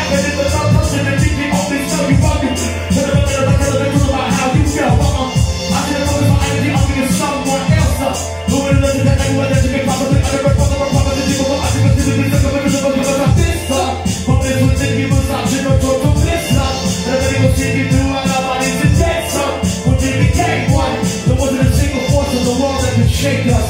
And if the love comes in the deep, they only tell you fuck you. Tell them about how you feel. I should have focused my energy on being someone else. Who would listen to anyone that you can possibly utter a brother or brother to do what I should consider this like a bit of a this love. From this within you was option of total bliss love. And then they will see you through our bodies and dead son. When we became one, there wasn't a single force in the world that could shake us.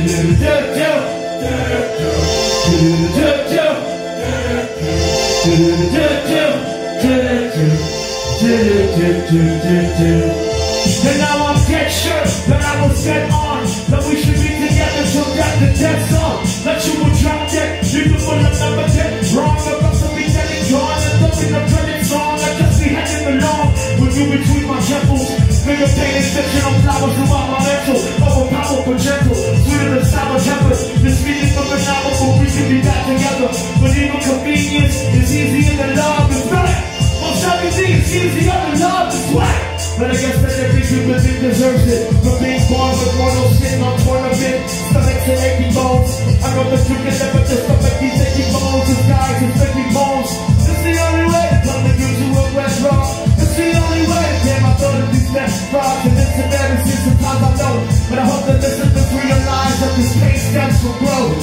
And now I'm dead sure that I was dead on, that we should be together till death the dead song. That you will drop dead, you can put another dead wrong. About to be dead and gone, and something a dreaded song. I just be heading along with you between my temples. Finger painted fictional flowers throughout my mental. Overpowerful, gentle, sweeter than sour tempers. This feeling from a novel, but we can be back together. But even convenience is easier than love is better. Most everything is easier than love is wet. But I guess that every human being deserves it. For being born with mortal sin on tournament, stomachs and aching bones. I know that you can never just stomach these aching bones. This guy's just aching bones. It's the only way to come to you to a restaurant. It's the only way. Damn, I thought of these best frauds and it's embarrassing. Sometimes I know, but I hope that this is to realize that this pain stems from growth.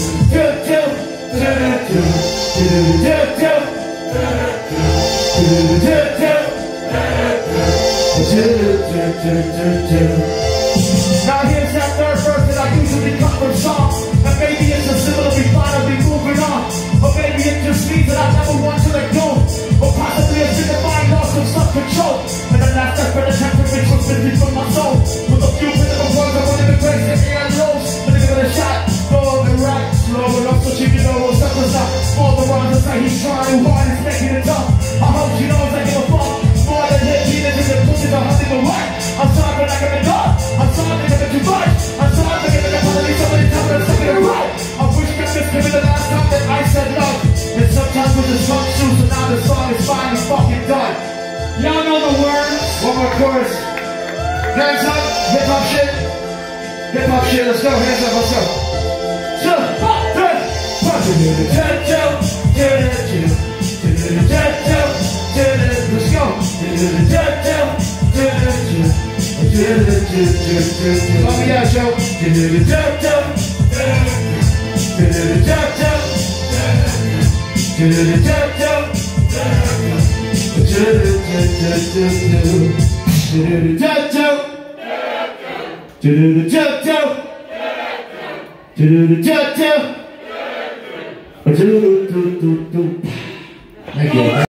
Now here's that third verse that I usually cut from songs. And maybe it's a similar we finally moving on. Or maybe it just means that I never want to let go. Or possibly it's in the mind lost some self-control. And the last step for the temperament was busy from my soul. With a few physical words I wanted to break the air lows. But I give it a shot, go and right, slow it up so she can know what's up with that. All the wrongs that's like he's trying too hard, he's making it tough. I hope she knows I give a fuck. More than hit teenagers and pussies are hunting the right. I'm sorry but I give it up. I'm sorry to give it too much. I'm sorry to give it apology so many times I'm taking it right. I wish that this could be the last time that I said love. And sometimes with the song shoes and now the song is finally fucking done. Y'all know the words. One more chorus. Hands up, hip hop shit. Hip hop shit, let's go, hands up, let's go. Let's go. Let me out, yo. Thank you.